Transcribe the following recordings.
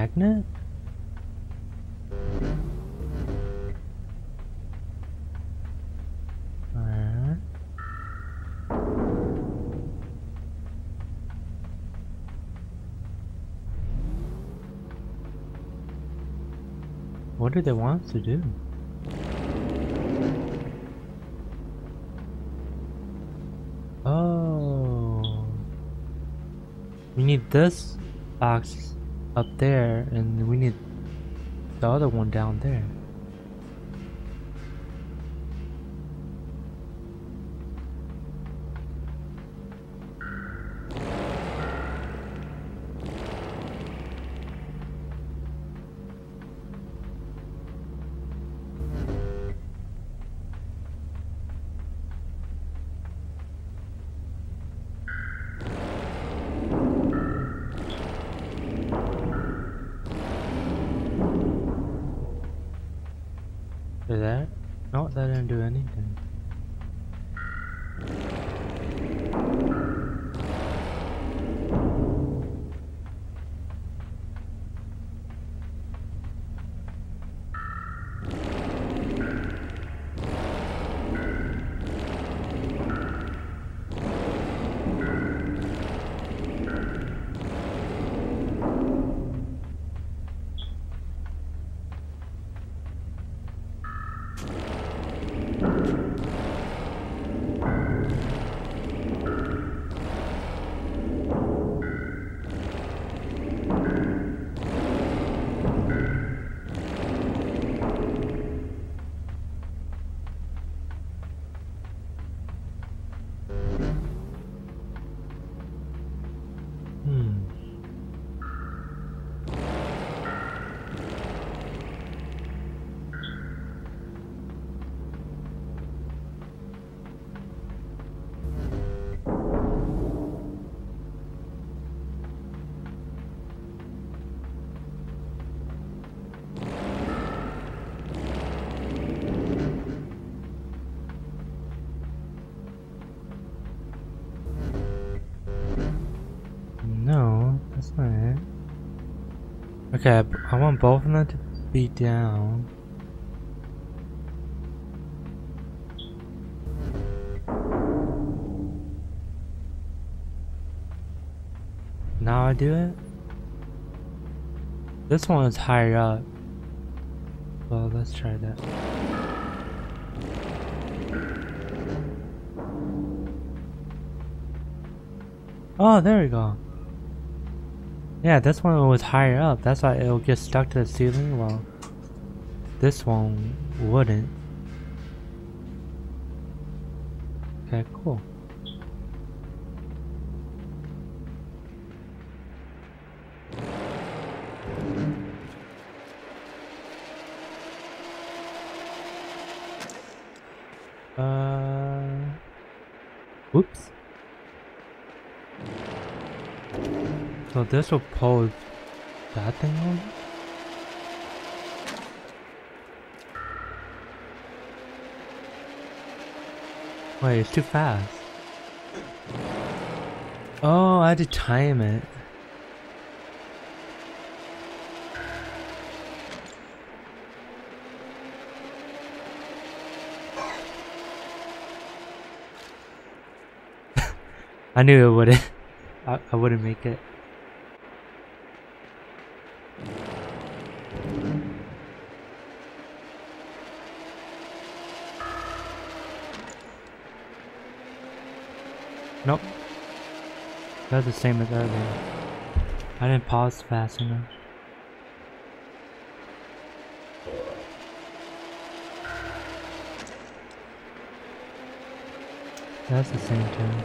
magnet? Alright. What do they want us to do? Oh. We need this box up there, and we need the other one down there. Did that? No, that didn't do anything. No, that's not it. Okay, I want both of them to be down. Now I do it? This one is higher up. Well, let's try that. Oh, there we go. Yeah, this one was higher up. That's why it'll get stuck to the ceiling. Well, this one wouldn't. Okay, cool. Whoops. So this will pull that thing on? Wait, it's too fast. Oh, I had to time it. I knew it wouldn't. I wouldn't make it. Nope. That's the same as earlier. I didn't pause fast enough. That's the same too.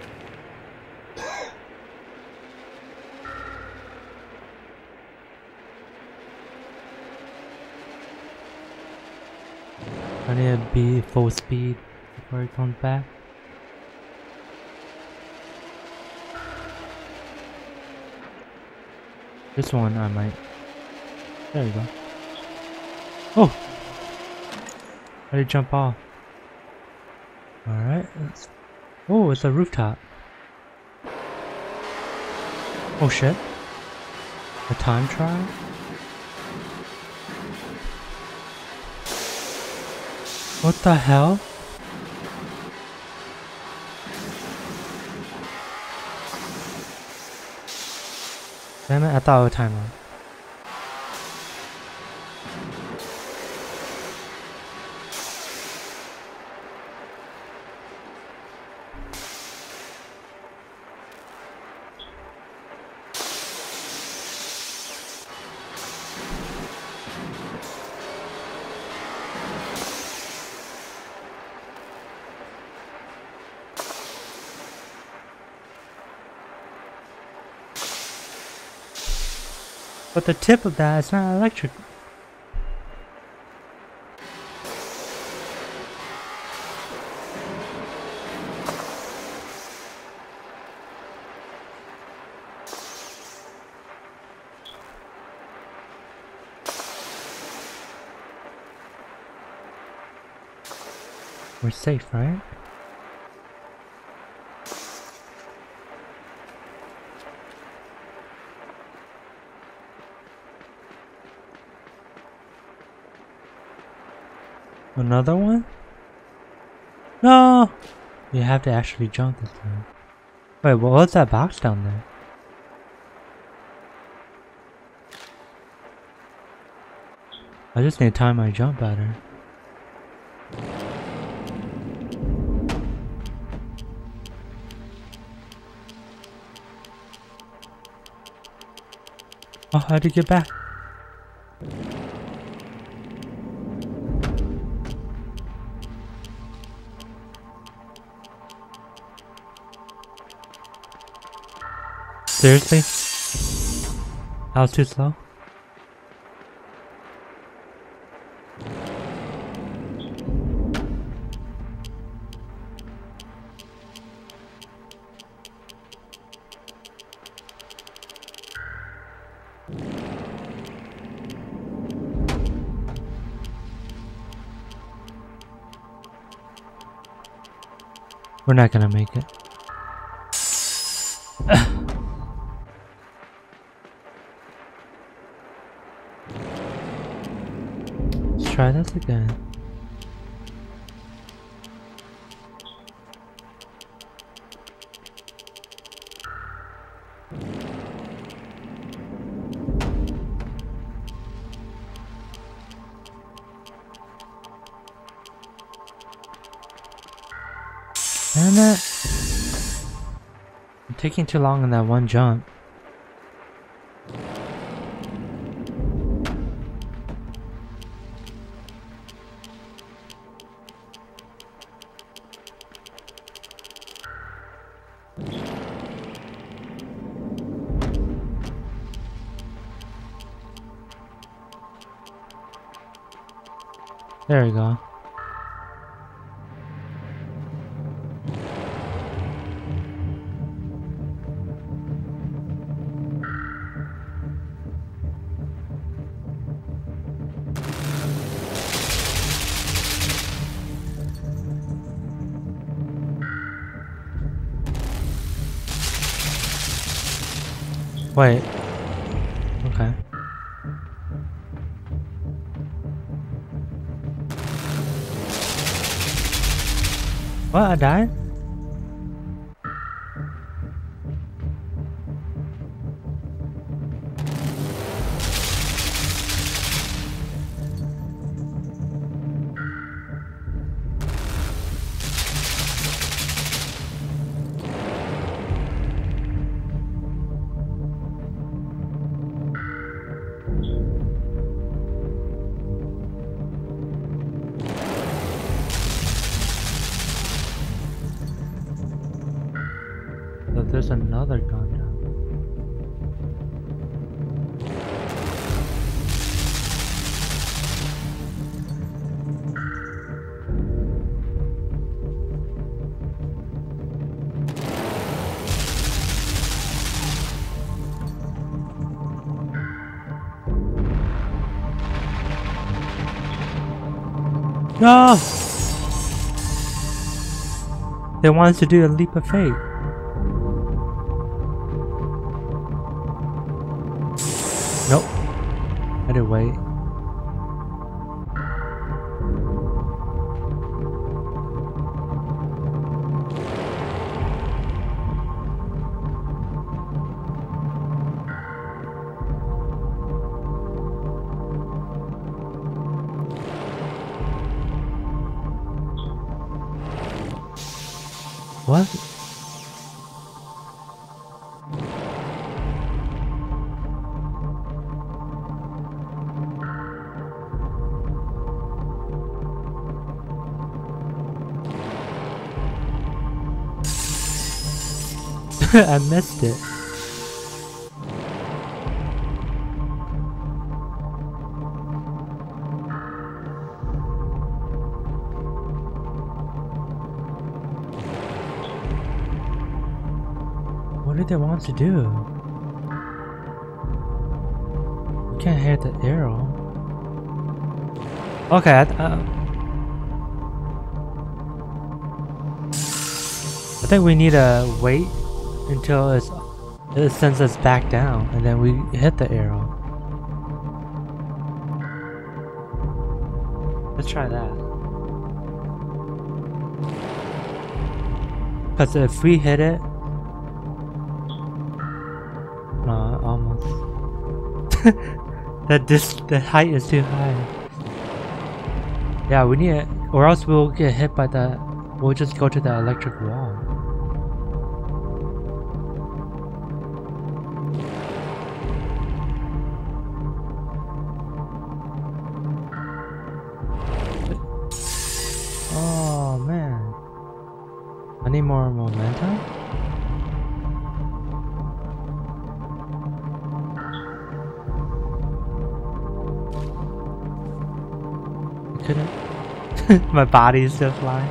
I need to be full speed before it comes back. This one I might. There we go. Oh! How did it jump off? Alright. Oh, it's a rooftop. Oh shit. A time trial? What the hell? Damn it, I thought it was timer. But the tip of that is not electric. We're safe, right? Another one? No! You have to actually jump this time. Wait, what was that box down there? I just need to time my jump better. Oh, how to get back? Seriously? That was too slow? We're not gonna make it. Let's try this again. Damn it! I'm taking too long on that one jump. There we go. Wait. Okay. What? I died? So there's another gun down. No! They want us to do a leap of faith. Had to wait. What? I missed it. What did they want to do? We can't hit the arrow. Okay, I think we need to wait until it sends us back down, and then we hit the arrow. Let's try that. Because if we hit it, no, almost. The height is too high. Yeah, we need it, or else we'll get hit by the. We'll just go to the electric wall. Oh man. I need more momentum? I couldn't. My body is still flying.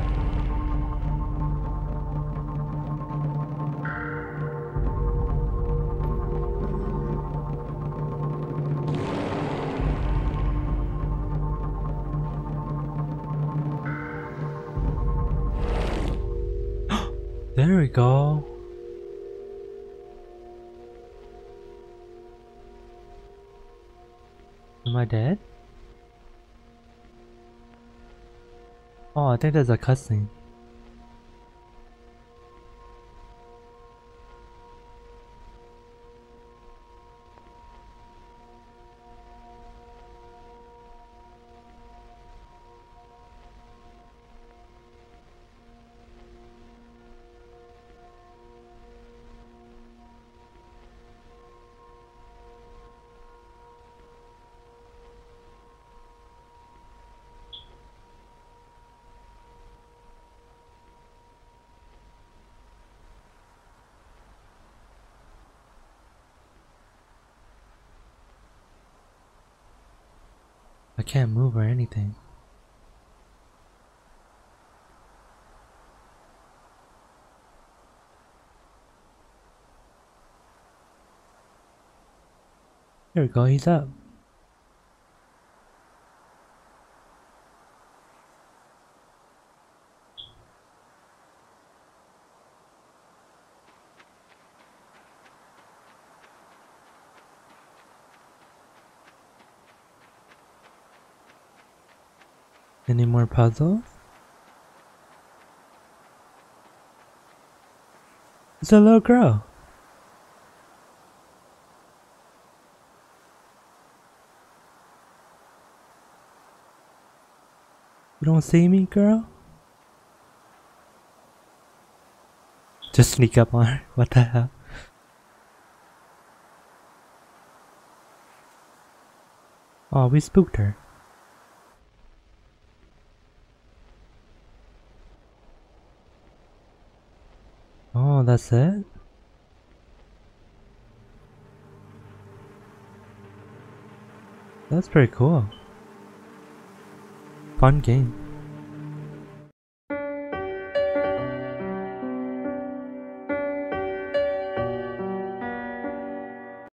There we go. Am I dead? Oh, I think there's a cutscene. I can't move or anything. There we go, he's up. Any more puzzles? It's a little girl. You don't see me, girl? Just sneak up on her. What the hell? Oh, we spooked her. Oh, that's it? That's pretty cool. Fun game.